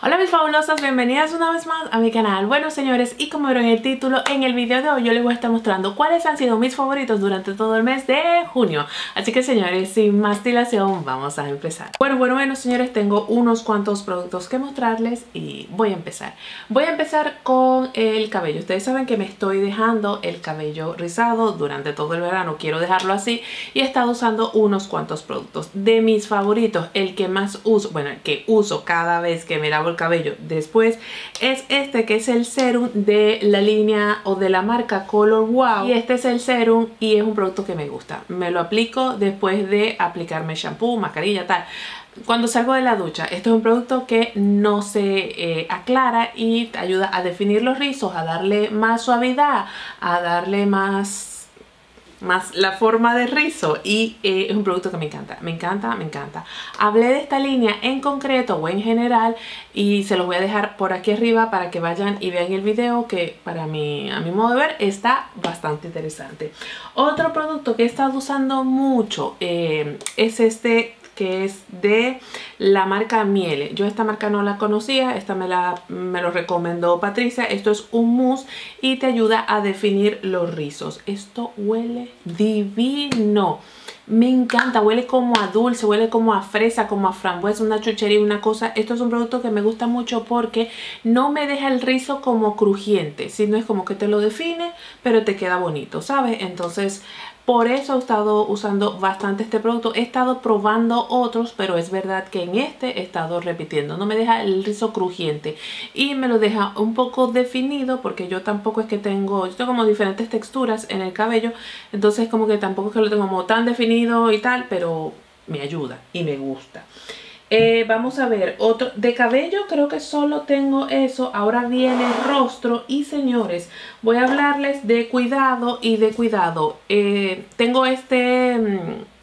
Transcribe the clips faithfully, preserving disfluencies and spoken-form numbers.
Hola mis fabulosas, bienvenidas una vez más a mi canal. Bueno señores, y como vieron en el título, en el video de hoy yo les voy a estar mostrando cuáles han sido mis favoritos durante todo el mes de junio. Así que señores, sin más dilación, vamos a empezar. Bueno, bueno, bueno señores, tengo unos cuantos productos que mostrarles y voy a empezar. Voy a empezar con el cabello. Ustedes saben que me estoy dejando el cabello rizado durante todo el verano, quiero dejarlo así y he estado usando unos cuantos productos. De mis favoritos, el que más uso, bueno, el que uso cada vez que me lavo el cabello después es este, que es el serum de la línea o de la marca Color Wow, y este es el serum y es un producto que me gusta. Me lo aplico después de aplicarme shampoo, mascarilla, tal. Cuando salgo de la ducha, esto es un producto que no se eh, aclara y te ayuda a definir los rizos, a darle más suavidad, a darle más más la forma de rizo, y eh, es un producto que me encanta, me encanta, me encanta. Hablé de esta línea en concreto o en general y se los voy a dejar por aquí arriba para que vayan y vean el video, que para mí, a mi modo de ver, está bastante interesante. Otro producto que he estado usando mucho eh, es este, que es de la marca Miele. Yo esta marca no la conocía, esta me, la, me lo recomendó Patricia. Esto es un mousse y te ayuda a definir los rizos. Esto huele divino. Me encanta, huele como a dulce, huele como a fresa, como a frambuesa, una chuchería, una cosa. Esto es un producto que me gusta mucho porque no me deja el rizo como crujiente, sino es como que te lo define, pero te queda bonito, ¿sabes? Entonces, por eso he estado usando bastante este producto. He estado probando otros, pero es verdad que en este he estado repitiendo. No me deja el rizo crujiente y me lo deja un poco definido, porque yo tampoco es que tengo, yo tengo como diferentes texturas en el cabello, entonces como que tampoco es que lo tengo como tan definido y tal, pero me ayuda y me gusta. Eh, vamos a ver, otro de cabello, creo que solo tengo eso. Ahora viene rostro y señores, voy a hablarles de cuidado y de cuidado. Eh, tengo este,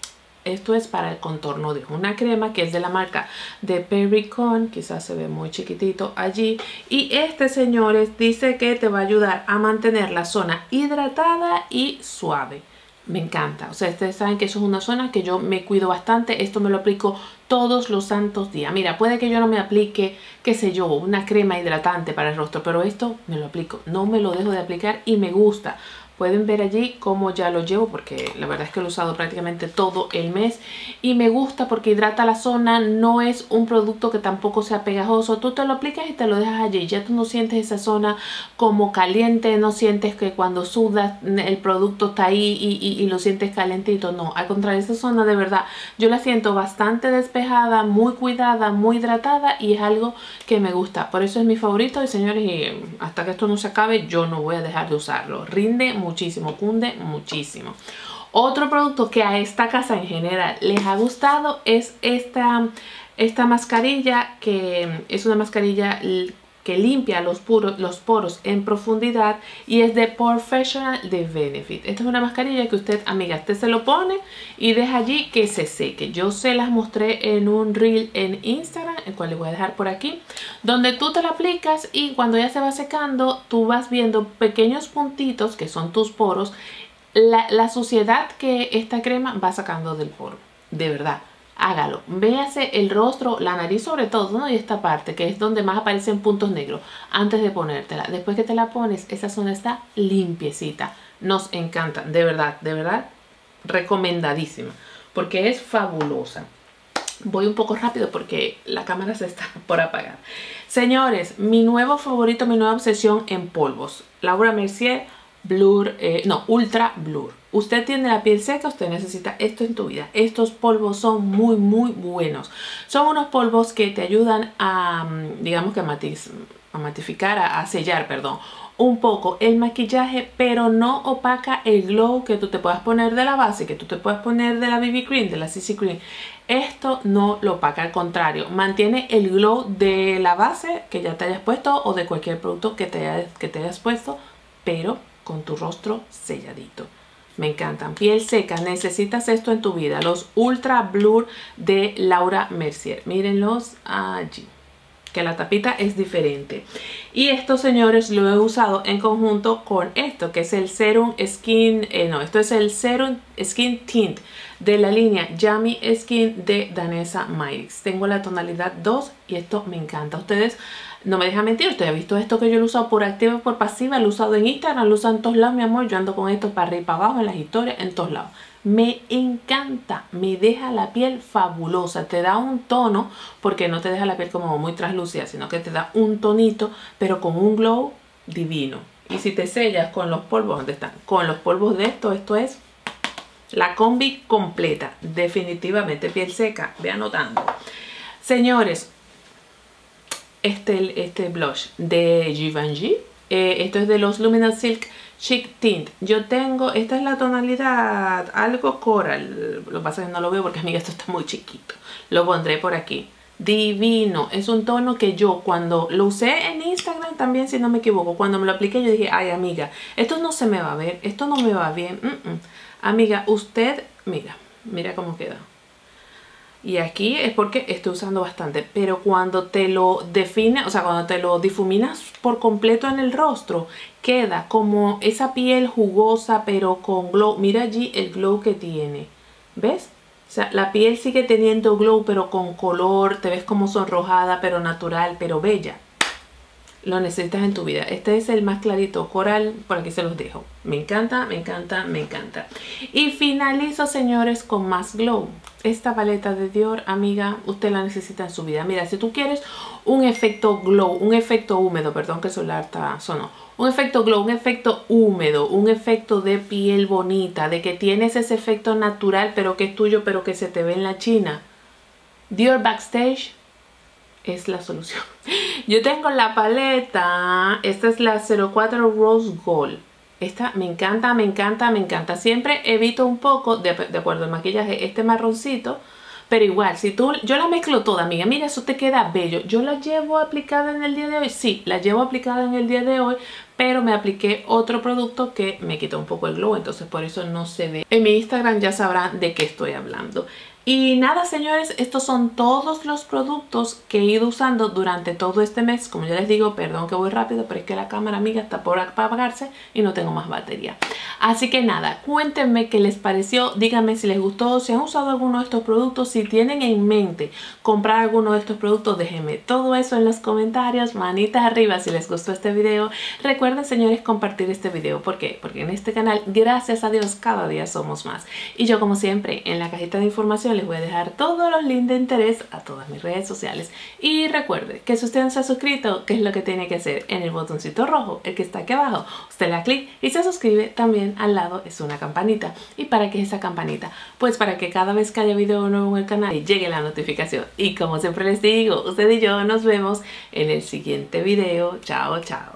esto es para el contorno de una crema que es de la marca de Perricone, quizás se ve muy chiquitito allí. Y este señores dice que te va a ayudar a mantener la zona hidratada y suave. Me encanta, o sea, ustedes saben que eso es una zona que yo me cuido bastante. Esto me lo aplico todos los santos días. Mira, puede que yo no me aplique, qué sé yo, una crema hidratante para el rostro, pero esto me lo aplico, no me lo dejo de aplicar y me gusta. Pueden ver allí cómo ya lo llevo, porque la verdad es que lo he usado prácticamente todo el mes y me gusta porque hidrata la zona. No es un producto que tampoco sea pegajoso. Tú te lo aplicas y te lo dejas allí. Ya tú no sientes esa zona como caliente, no sientes que cuando sudas el producto está ahí y, y, y lo sientes calentito. No, al contrario, esta zona de verdad yo la siento bastante despejada, muy cuidada, muy hidratada, y es algo que me gusta. Por eso es mi favorito y señores, y hasta que esto no se acabe yo no voy a dejar de usarlo. Rinde muchísimo, cunde muchísimo. Otro producto que a esta casa en general les ha gustado es esta, esta mascarilla, que es una mascarilla que limpia los, puros, los poros en profundidad, y es de Professional de Benefit. Esta es una mascarilla que usted, amiga, usted se lo pone y deja allí que se seque. Yo se las mostré en un reel en Instagram, el cual les voy a dejar por aquí, donde tú te la aplicas y cuando ya se va secando, tú vas viendo pequeños puntitos que son tus poros, la, la suciedad que esta crema va sacando del poro. De verdad, hágalo. Véase el rostro, la nariz sobre todo, ¿no? Y esta parte que es donde más aparecen puntos negros antes de ponértela. Después que te la pones, esa zona está limpiecita. Nos encanta, de verdad, de verdad, recomendadísima, porque es fabulosa. Voy un poco rápido porque la cámara se está por apagar. Señores, mi nuevo favorito, mi nueva obsesión en polvos. Laura Mercier Blur, eh, no, Ultra Blur. Usted tiene la piel seca, usted necesita esto en tu vida. Estos polvos son muy, muy buenos. Son unos polvos que te ayudan a, digamos que a, matiz, a matificar, a, a sellar, perdón, un poco el maquillaje, pero no opaca el glow que tú te puedas poner de la base, que tú te puedas poner de la B B Cream, de la C C Cream. Esto no lo opaca, al contrario, mantiene el glow de la base que ya te hayas puesto o de cualquier producto que te hayas, que te hayas puesto, pero con tu rostro selladito. Me encantan. Piel seca, necesitas esto en tu vida. Los Ultra Blur de Laura Mercier. Mírenlos allí, que la tapita es diferente. Y estos señores lo he usado en conjunto con esto, que es el Serum Skin, eh, no, esto es el Serum Skin Tint de la línea Yummy Skin de Danessa Myricks. Tengo la tonalidad dos y esto me encanta. Ustedes no me dejan mentir, ustedes han visto esto que yo lo he usado por activa y por pasiva, lo he usado en Instagram, lo he usado en todos lados, mi amor. Yo ando con esto para arriba y para abajo, en las historias, en todos lados. Me encanta, me deja la piel fabulosa, te da un tono, porque no te deja la piel como muy translúcida, sino que te da un tonito, pero con un glow divino. Y si te sellas con los polvos, ¿dónde están? Con los polvos de esto, esto es la combi completa, definitivamente. Piel seca, ve anotando. Señores, este, este blush de Givenchy, eh, esto es de los Luminous Silk Chic Tint. Yo tengo, esta es la tonalidad algo coral. Lo que pasa es que no lo veo porque, amiga, esto está muy chiquito. Lo pondré por aquí. Divino. Es un tono que yo cuando lo usé en Instagram también, si no me equivoco, cuando me lo apliqué yo dije, ay, amiga, esto no se me va a ver, esto no me va bien. Mm -mm. Amiga, usted, mira, mira cómo queda. Y aquí es porque estoy usando bastante, pero cuando te lo define, o sea, cuando te lo difuminas por completo en el rostro, queda como esa piel jugosa, pero con glow. Mira allí el glow que tiene, ¿ves? O sea, la piel sigue teniendo glow, pero con color, te ves como sonrojada, pero natural, pero bella. Lo necesitas en tu vida. Este es el más clarito, coral, por aquí se los dejo. Me encanta, me encanta, me encanta. Y finalizo, señores, con más glow. Esta paleta de Dior, amiga, usted la necesita en su vida. Mira, si tú quieres un efecto glow, un efecto húmedo, perdón que el celular está sonó. Un efecto glow, un efecto húmedo, un efecto de piel bonita, de que tienes ese efecto natural, pero que es tuyo, pero que se te ve en la China. Dior Backstage es la solución. Yo tengo la paleta, esta es la cero cuatro Rose Gold. Esta me encanta, me encanta, me encanta. Siempre evito un poco, de, de acuerdo al maquillaje, este marroncito. Pero igual, si tú, yo la mezclo toda, amiga. Mira, eso te queda bello. Yo la llevo aplicada en el día de hoy. Sí, la llevo aplicada en el día de hoy. Pero me apliqué otro producto que me quitó un poco el glow. Entonces por eso no se ve. En mi Instagram ya sabrán de qué estoy hablando. Y nada, señores, estos son todos los productos que he ido usando durante todo este mes. Como ya les digo, perdón que voy rápido, pero es que la cámara, amiga, está por apagarse y no tengo más batería. Así que nada, cuéntenme qué les pareció, díganme si les gustó, si han usado alguno de estos productos, si tienen en mente comprar alguno de estos productos, déjenme todo eso en los comentarios, manitas arriba si les gustó este video. Recuerden, señores, compartir este video. ¿Por qué? Porque en este canal, gracias a Dios, cada día somos más. Y yo, como siempre, en la cajita de información les voy a dejar todos los links de interés a todas mis redes sociales. Y recuerde que si usted no se ha suscrito, ¿qué es lo que tiene que hacer? En el botoncito rojo, el que está aquí abajo, usted le da clic y se suscribe. También al lado es una campanita. ¿Y para qué es esa campanita? Pues para que cada vez que haya video nuevo en el canal llegue la notificación. Y como siempre les digo, usted y yo nos vemos en el siguiente video. Chao, chao.